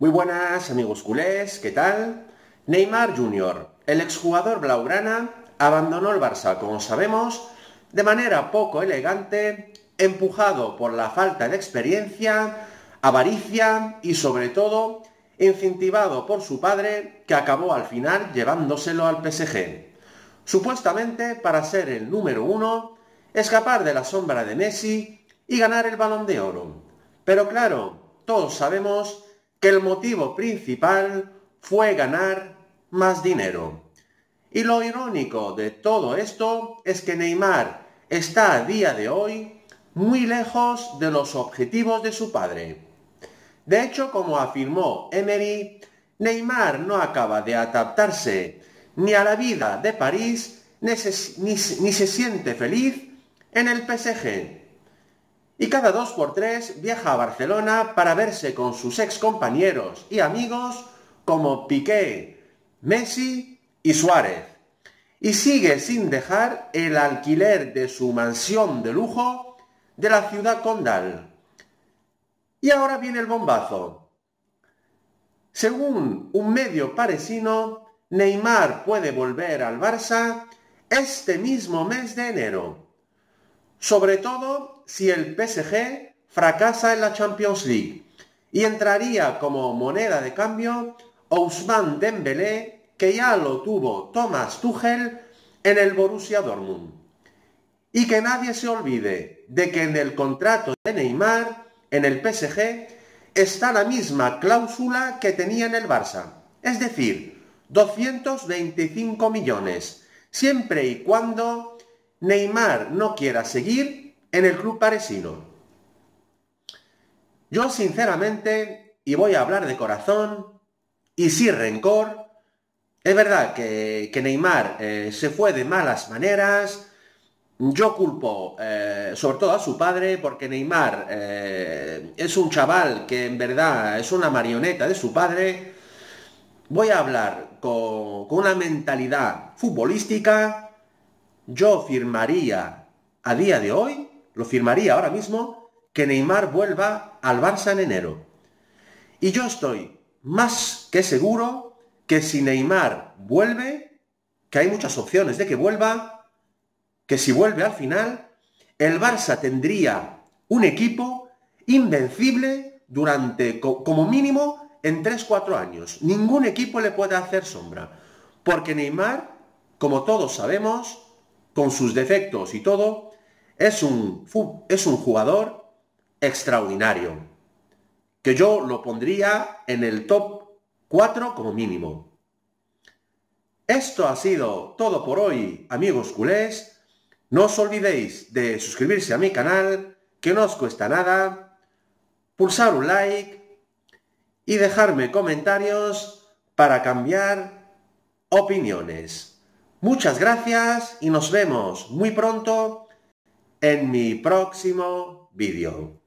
Muy buenas amigos culés, ¿qué tal? Neymar Jr., el exjugador blaugrana, abandonó el Barça, como sabemos, de manera poco elegante, empujado por la falta de experiencia, avaricia y sobre todo incentivado por su padre, que acabó al final llevándoselo al PSG. Supuestamente para ser el número uno, escapar de la sombra de Messi y ganar el Balón de Oro. Pero claro, todos sabemos que el motivo principal fue ganar más dinero. Y lo irónico de todo esto es que Neymar está a día de hoy muy lejos de los objetivos de su padre. De hecho, como afirmó Emery, Neymar no acaba de adaptarse ni a la vida de París ni se siente feliz en el PSG. Y cada 2 por 3 viaja a Barcelona para verse con sus ex compañeros y amigos como Piqué, Messi y Suárez. Y sigue sin dejar el alquiler de su mansión de lujo de la ciudad condal. Y ahora viene el bombazo. Según un medio parisino, Neymar puede volver al Barça este mismo mes de enero. Sobre todo si el PSG fracasa en la Champions League y entraría como moneda de cambio Ousmane Dembélé, que ya lo tuvo Thomas Tuchel en el Borussia Dortmund. Y que nadie se olvide de que en el contrato de Neymar en el PSG está la misma cláusula que tenía en el Barça, es decir, 225 millones, siempre y cuando Neymar no quiera seguir en el club parisino. Yo sinceramente, y voy a hablar de corazón y sin rencor, es verdad que Neymar se fue de malas maneras. Yo culpo sobre todo a su padre, porque Neymar es un chaval que en verdad es una marioneta de su padre. Voy a hablar con una mentalidad futbolística. Yo firmaría a día de hoy, lo firmaría ahora mismo, que Neymar vuelva al Barça en enero. Y yo estoy más que seguro que si Neymar vuelve, que hay muchas opciones de que vuelva, que si vuelve al final, el Barça tendría un equipo invencible durante, como mínimo, en 3-4 años. Ningún equipo le puede hacer sombra. Porque Neymar, como todos sabemos, con sus defectos y todo, es un jugador extraordinario, que yo lo pondría en el top 4 como mínimo. Esto ha sido todo por hoy, amigos culés. No os olvidéis de suscribirse a mi canal, que no os cuesta nada, pulsar un like y dejarme comentarios para cambiar opiniones. Muchas gracias y nos vemos muy pronto en mi próximo vídeo.